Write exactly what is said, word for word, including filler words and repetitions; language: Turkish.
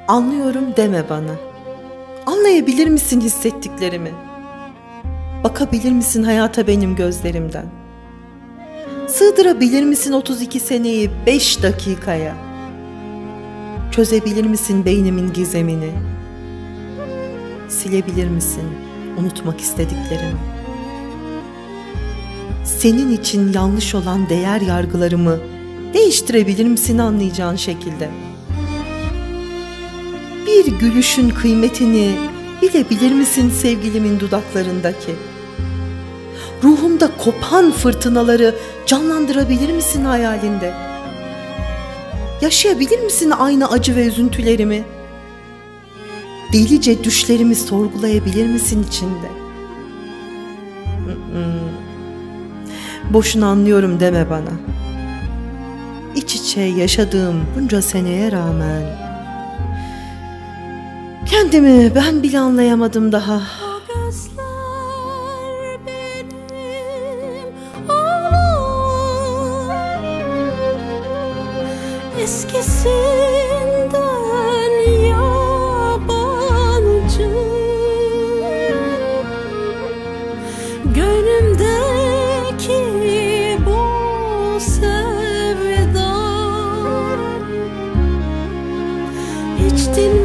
Anlıyorum deme bana. Anlayabilir misin hissettiklerimi? Bakabilir misin hayata benim gözlerimden? Sığdırabilir misin otuz iki seneyi beş dakikaya? Çözebilir misin beynimin gizemini? Silebilir misin unutmak istediklerimi? Senin için yanlış olan değer yargılarımı değiştirebilir misin anlayacağın şekilde? Bir gülüşün kıymetini bilebilir misin sevgilimin dudaklarındaki? Ruhumda kopan fırtınaları canlandırabilir misin hayalinde? Yaşayabilir misin aynı acı ve üzüntülerimi? Delice düşlerimi sorgulayabilir misin içinde? Boşuna anlıyorum deme bana. İç içe yaşadığım bunca seneye rağmen kendimi ben bile anlayamadım daha. Eskisinden yabancı, gönlümdeki bu sevda hiç dinlemez.